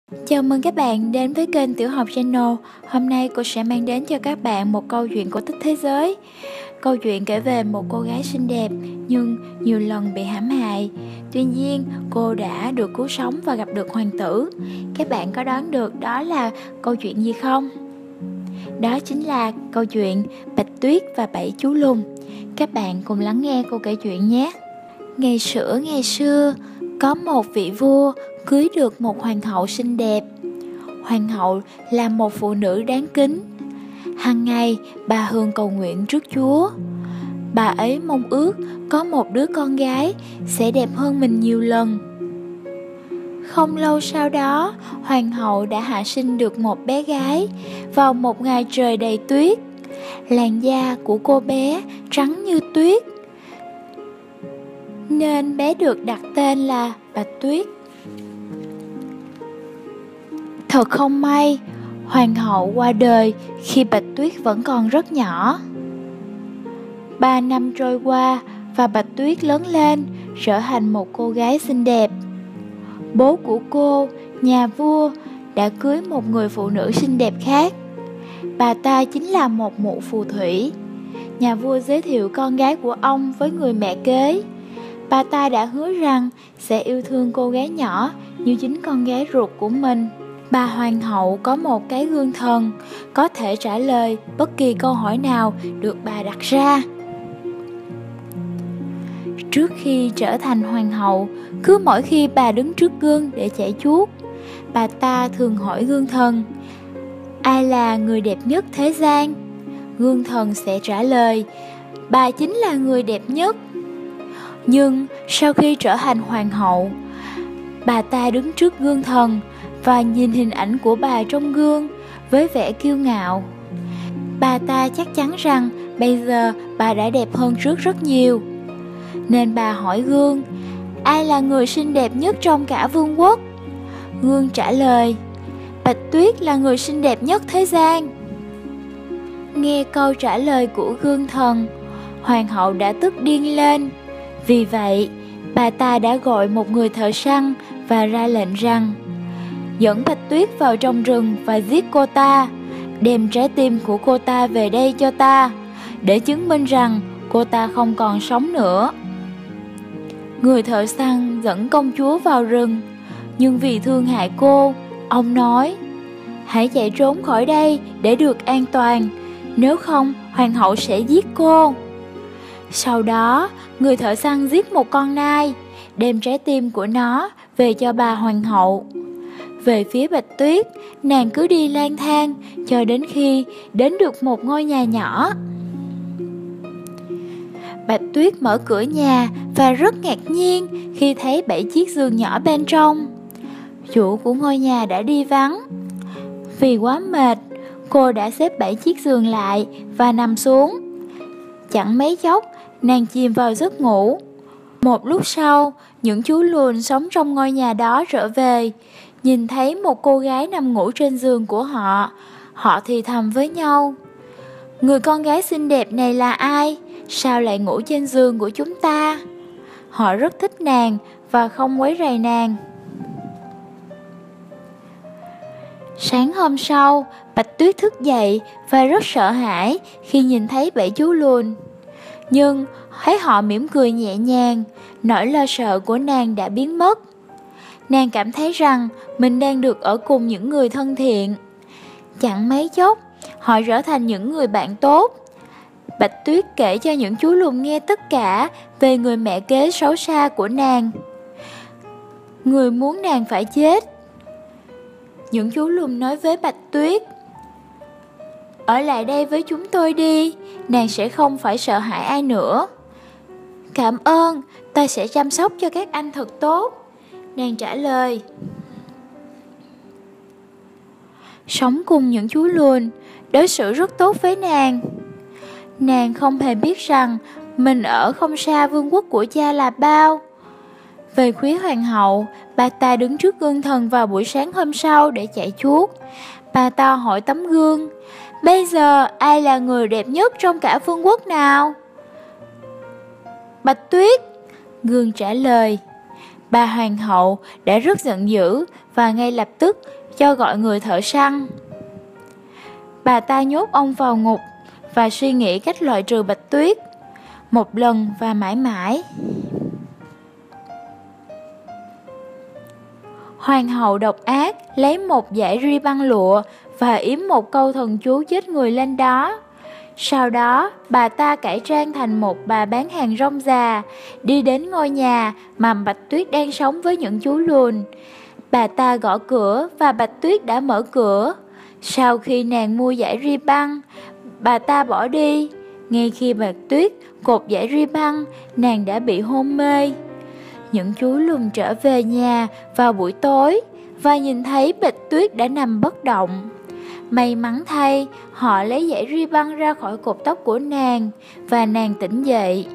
Chào mừng các bạn đến với kênh Tiểu học Channel. Hôm nay cô sẽ mang đến cho các bạn một câu chuyện cổ tích thế giới. Câu chuyện kể về một cô gái xinh đẹp nhưng nhiều lần bị hãm hại. Tuy nhiên, cô đã được cứu sống và gặp được hoàng tử. Các bạn có đoán được đó là câu chuyện gì không? Đó chính là câu chuyện Bạch Tuyết và 7 chú lùn. Các bạn cùng lắng nghe cô kể chuyện nhé. Ngày xưa, có một vị vua cưới được một hoàng hậu xinh đẹp. Hoàng hậu là một phụ nữ đáng kính. Hàng ngày bà thường cầu nguyện trước Chúa. Bà ấy mong ước có một đứa con gái sẽ đẹp hơn mình nhiều lần. Không lâu sau đó, hoàng hậu đã hạ sinh được một bé gái vào một ngày trời đầy tuyết. Làn da của cô bé trắng như tuyết, nên bé được đặt tên là Bạch Tuyết. Thật không may, hoàng hậu qua đời khi Bạch Tuyết vẫn còn rất nhỏ. 3 năm trôi qua và Bạch Tuyết lớn lên, trở thành một cô gái xinh đẹp. Bố của cô, nhà vua, đã cưới một người phụ nữ xinh đẹp khác. Bà ta chính là một mụ phù thủy. Nhà vua giới thiệu con gái của ông với người mẹ kế. Bà ta đã hứa rằng sẽ yêu thương cô gái nhỏ như chính con gái ruột của mình. Bà hoàng hậu có một cái gương thần, có thể trả lời bất kỳ câu hỏi nào được bà đặt ra. Trước khi trở thành hoàng hậu, cứ mỗi khi bà đứng trước gương để chải chuốt, bà ta thường hỏi gương thần: ai là người đẹp nhất thế gian? Gương thần sẽ trả lời: bà chính là người đẹp nhất. Nhưng sau khi trở thành hoàng hậu, bà ta đứng trước gương thần và nhìn hình ảnh của bà trong gương với vẻ kiêu ngạo. Bà ta chắc chắn rằng bây giờ bà đã đẹp hơn trước rất nhiều. Nên bà hỏi gương: ai là người xinh đẹp nhất trong cả vương quốc? Gương trả lời: Bạch Tuyết là người xinh đẹp nhất thế gian. Nghe câu trả lời của gương thần, hoàng hậu đã tức điên lên. Vì vậy, bà ta đã gọi một người thợ săn và ra lệnh rằng: dẫn Bạch Tuyết vào trong rừng và giết cô ta, đem trái tim của cô ta về đây cho ta, để chứng minh rằng cô ta không còn sống nữa. Người thợ săn dẫn công chúa vào rừng, nhưng vì thương hại cô, ông nói: hãy chạy trốn khỏi đây để được an toàn, nếu không hoàng hậu sẽ giết cô. Sau đó, người thợ săn giết một con nai, đem trái tim của nó về cho bà hoàng hậu. Về phía Bạch Tuyết, nàng cứ đi lang thang cho đến khi đến được một ngôi nhà nhỏ. Bạch Tuyết mở cửa nhà và rất ngạc nhiên khi thấy 7 chiếc giường nhỏ bên trong. Chủ của ngôi nhà đã đi vắng. Vì quá mệt, cô đã xếp 7 chiếc giường lại và nằm xuống. Chẳng mấy chốc, nàng chìm vào giấc ngủ. Một lúc sau, những chú lùn sống trong ngôi nhà đó trở về, nhìn thấy một cô gái nằm ngủ trên giường của họ. Họ thì thầm với nhau: người con gái xinh đẹp này là ai? Sao lại ngủ trên giường của chúng ta? Họ rất thích nàng và không quấy rầy nàng. Sáng hôm sau, Bạch Tuyết thức dậy và rất sợ hãi khi nhìn thấy 7 chú lùn. Nhưng thấy họ mỉm cười nhẹ nhàng, nỗi lo sợ của nàng đã biến mất. Nàng cảm thấy rằng mình đang được ở cùng những người thân thiện. Chẳng mấy chốc, họ trở thành những người bạn tốt. Bạch Tuyết kể cho những chú lùn nghe tất cả về người mẹ kế xấu xa của nàng, người muốn nàng phải chết. Những chú lùn nói với Bạch Tuyết: ở lại đây với chúng tôi đi, nàng sẽ không phải sợ hãi ai nữa. Cảm ơn, ta sẽ chăm sóc cho các anh thật tốt, nàng trả lời. Sống cùng những chú lùn, đối xử rất tốt với nàng. Nàng không hề biết rằng mình ở không xa vương quốc của cha là bao. Về phía hoàng hậu, bà ta đứng trước gương thần vào buổi sáng hôm sau để chải chuốt. Bà ta hỏi tấm gương: bây giờ ai là người đẹp nhất trong cả vương quốc nào? Bạch Tuyết, gương trả lời. Bà hoàng hậu đã rất giận dữ và ngay lập tức cho gọi người thợ săn. Bà ta nhốt ông vào ngục và suy nghĩ cách loại trừ Bạch Tuyết, một lần và mãi mãi. Hoàng hậu độc ác lấy một dải ri băng lụa và yếm một câu thần chú chết người lên đó. Sau đó, bà ta cải trang thành một bà bán hàng rong già, đi đến ngôi nhà mà Bạch Tuyết đang sống với những chú lùn. Bà ta gõ cửa và Bạch Tuyết đã mở cửa. Sau khi nàng mua dải ri băng, bà ta bỏ đi. Ngay khi Bạch Tuyết cột dải ri băng, nàng đã bị hôn mê. Những chú lùn trở về nhà vào buổi tối và nhìn thấy Bạch Tuyết đã nằm bất động. May mắn thay, họ lấy dải ri băng ra khỏi cột tóc của nàng và nàng tỉnh dậy.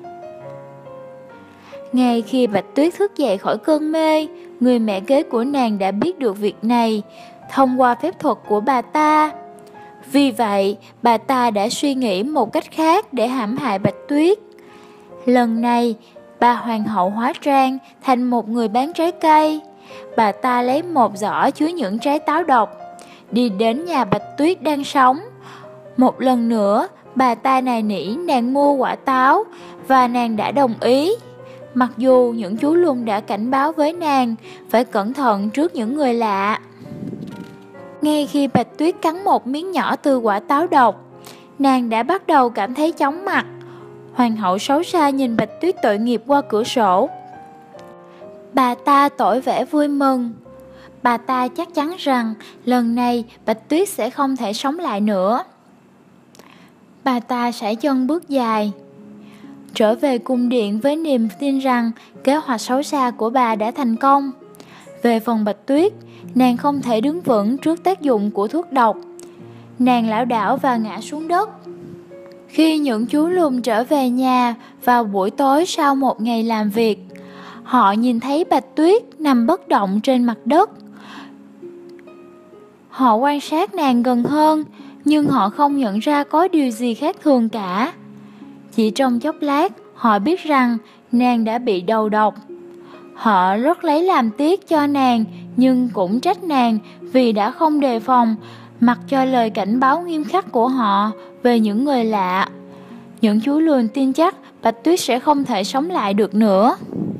Ngay khi Bạch Tuyết thức dậy khỏi cơn mê, người mẹ kế của nàng đã biết được việc này thông qua phép thuật của bà ta. Vì vậy, bà ta đã suy nghĩ một cách khác để hãm hại Bạch Tuyết. Lần này, bà hoàng hậu hóa trang thành một người bán trái cây. Bà ta lấy một giỏ chứa những trái táo độc, đi đến nhà Bạch Tuyết đang sống. Một lần nữa, bà ta nài nỉ nàng mua quả táo và nàng đã đồng ý. Mặc dù những chú lùn đã cảnh báo với nàng phải cẩn thận trước những người lạ. Ngay khi Bạch Tuyết cắn một miếng nhỏ từ quả táo độc, nàng đã bắt đầu cảm thấy chóng mặt. Hoàng hậu xấu xa nhìn Bạch Tuyết tội nghiệp qua cửa sổ. Bà ta tỏ vẻ vui mừng. Bà ta chắc chắn rằng lần này Bạch Tuyết sẽ không thể sống lại nữa. Bà ta sải chân bước dài, trở về cung điện với niềm tin rằng kế hoạch xấu xa của bà đã thành công. Về phần Bạch Tuyết, nàng không thể đứng vững trước tác dụng của thuốc độc. Nàng lảo đảo và ngã xuống đất. Khi những chú lùn trở về nhà vào buổi tối sau một ngày làm việc, họ nhìn thấy Bạch Tuyết nằm bất động trên mặt đất. Họ quan sát nàng gần hơn, nhưng họ không nhận ra có điều gì khác thường cả. Chỉ trong chốc lát, họ biết rằng nàng đã bị đầu độc. Họ rất lấy làm tiếc cho nàng, nhưng cũng trách nàng vì đã không đề phòng, mặc cho lời cảnh báo nghiêm khắc của họ về những người lạ. Những chú lùn tin chắc Bạch Tuyết sẽ không thể sống lại được nữa.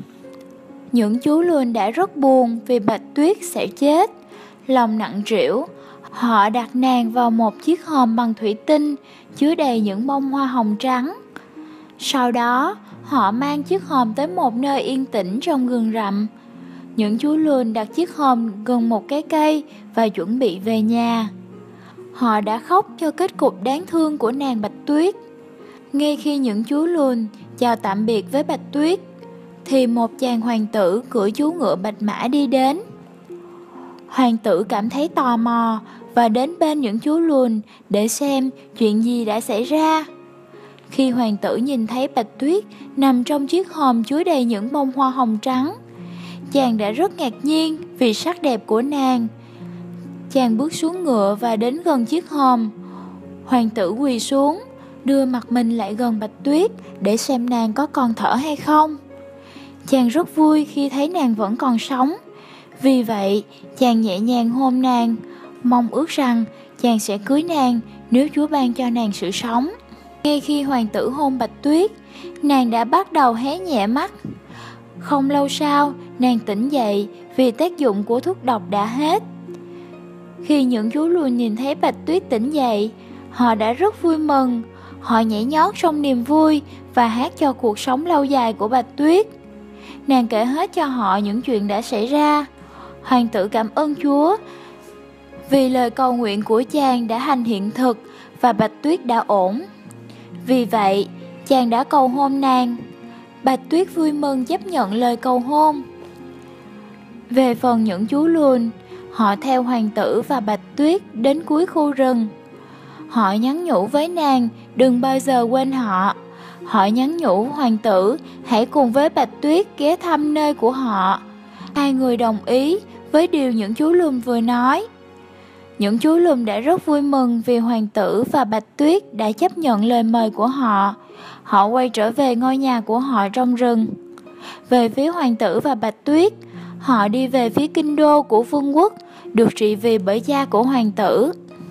Những chú lùn đã rất buồn vì Bạch Tuyết sẽ chết. Lòng nặng trĩu, họ đặt nàng vào một chiếc hòm bằng thủy tinh chứa đầy những bông hoa hồng trắng. Sau đó, họ mang chiếc hòm tới một nơi yên tĩnh trong rừng rậm. Những chú lùn đặt chiếc hòm gần một cái cây và chuẩn bị về nhà. Họ đã khóc cho kết cục đáng thương của nàng Bạch Tuyết. Ngay khi những chú lùn chào tạm biệt với Bạch Tuyết, thì một chàng hoàng tử cưỡi chú ngựa bạch mã đi đến. Hoàng tử cảm thấy tò mò và đến bên những chú lùn để xem chuyện gì đã xảy ra. Khi hoàng tử nhìn thấy Bạch Tuyết nằm trong chiếc hòm chứa đầy những bông hoa hồng trắng, chàng đã rất ngạc nhiên vì sắc đẹp của nàng. Chàng bước xuống ngựa và đến gần chiếc hòm. Hoàng tử quỳ xuống, đưa mặt mình lại gần Bạch Tuyết để xem nàng có còn thở hay không. Chàng rất vui khi thấy nàng vẫn còn sống. Vì vậy, chàng nhẹ nhàng hôn nàng, mong ước rằng chàng sẽ cưới nàng nếu Chúa ban cho nàng sự sống. Ngay khi hoàng tử hôn Bạch Tuyết, nàng đã bắt đầu hé nhẹ mắt. Không lâu sau, nàng tỉnh dậy vì tác dụng của thuốc độc đã hết. Khi những chú lùn nhìn thấy Bạch Tuyết tỉnh dậy, họ đã rất vui mừng. Họ nhảy nhót trong niềm vui và hát cho cuộc sống lâu dài của Bạch Tuyết. Nàng kể hết cho họ những chuyện đã xảy ra. Hoàng tử cảm ơn Chúa vì lời cầu nguyện của chàng đã thành hiện thực và Bạch Tuyết đã ổn. Vì vậy, chàng đã cầu hôn nàng. Bạch Tuyết vui mừng chấp nhận lời cầu hôn. Về phần những chú lùn, họ theo hoàng tử và Bạch Tuyết đến cuối khu rừng. Họ nhắn nhủ với nàng đừng bao giờ quên họ. Họ nhắn nhủ hoàng tử hãy cùng với Bạch Tuyết ghé thăm nơi của họ. Hai người đồng ý với điều những chú lùn vừa nói. Những chú lùn đã rất vui mừng vì hoàng tử và Bạch Tuyết đã chấp nhận lời mời của họ. Họ quay trở về ngôi nhà của họ trong rừng. Về phía hoàng tử và Bạch Tuyết, họ đi về phía kinh đô của vương quốc, được trị vì bởi cha của hoàng tử.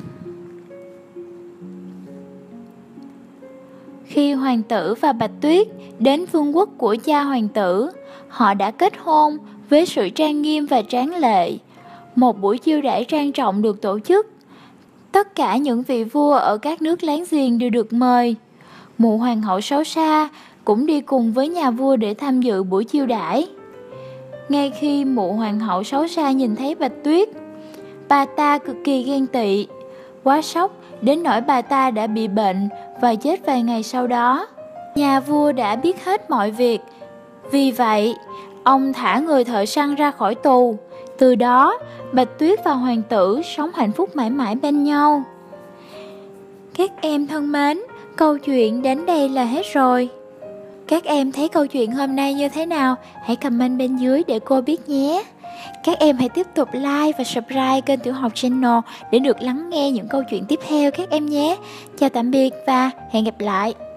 Khi hoàng tử và Bạch Tuyết đến vương quốc của cha hoàng tử, họ đã kết hôn với sự trang nghiêm và tráng lệ. Một buổi chiêu đãi trang trọng được tổ chức. Tất cả những vị vua ở các nước láng giềng đều được mời. Mụ hoàng hậu xấu xa cũng đi cùng với nhà vua để tham dự buổi chiêu đãi. Ngay khi mụ hoàng hậu xấu xa nhìn thấy Bạch Tuyết, bà ta cực kỳ ghen tị, quá sốc đến nỗi bà ta đã bị bệnh và chết vài ngày sau đó. Nhà vua đã biết hết mọi việc, vì vậy ông thả người thợ săn ra khỏi tù. Từ đó, Bạch Tuyết và hoàng tử sống hạnh phúc mãi mãi bên nhau. Các em thân mến, câu chuyện đến đây là hết rồi. Các em thấy câu chuyện hôm nay như thế nào? Hãy comment bên dưới để cô biết nhé. Các em hãy tiếp tục like và subscribe kênh Tiểu Học Channel để được lắng nghe những câu chuyện tiếp theo các em nhé. Chào tạm biệt và hẹn gặp lại.